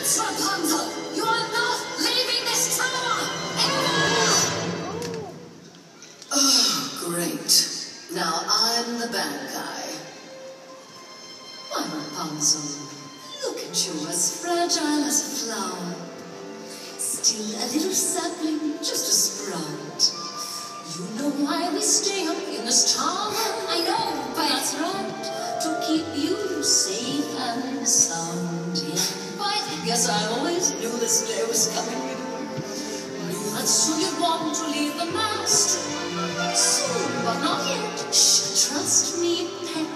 Rapunzel, you are not leaving this tower! Ever! Oh, great. Now I'm the bad guy. Why, Rapunzel, look at you, as fragile as a flower. Still a little sapling, just a sprout. You know why we stay up in this tower? I know, that's right. To keep you safe and sound. Yeah, I guess I always knew this day was coming. Knew that soon you'd want to leave the nest. Soon, but not yet. Shh, trust me, pet.